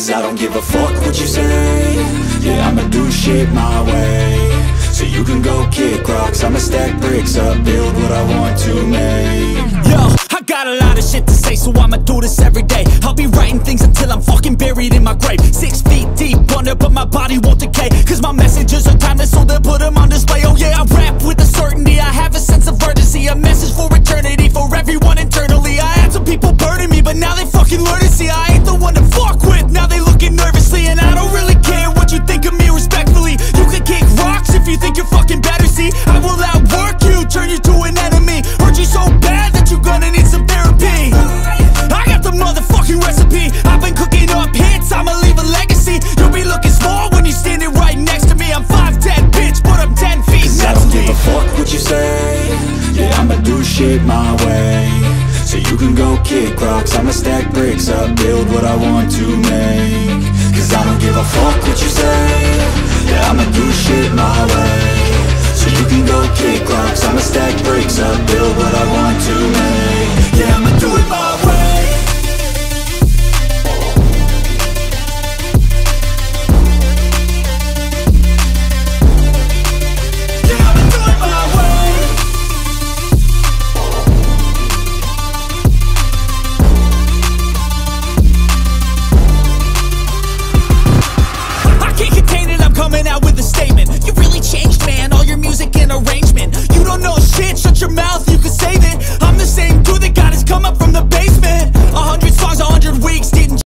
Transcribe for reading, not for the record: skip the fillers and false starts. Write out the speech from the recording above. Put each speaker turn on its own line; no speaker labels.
Cause I don't give a fuck what you say. Yeah, I'ma do shit my way. So you can go kick rocks, I'ma stack bricks up, build what I want to make.
Yo, I got a lot of shit to say, so I'ma do this every day. I'll be writing things until I'm fucking buried in my grave. 6 feet deep under, but my body won't decay. Cause my messages are timeless, so they'll put them on display. Oh yeah, I rap with a certainty, I have a sense of urgency. A message for eternity, for everyone internally. I had some people burning me, but now they fucking learn to see I ain't the one to fuck with, now they looking nervously. And I don't really care what you think of me, respectfully. You can kick rocks if you think you're fucking better, see. I will outwork you, turn you to an enemy. Hurt you so bad that you're gonna need some therapy. I got the motherfucking recipe, I've been cooking up hits, I'ma leave a legacy. You'll be looking small when you're standing right next to me. I'm 5'10", bitch, but I'm 10 feet.
Cause I don't give a fuck what you say. Yeah, I'ma do shit my way. So you can go kick rocks, I'ma stack bricks up, build what I want to make. Cause I don't give a fuck what you say.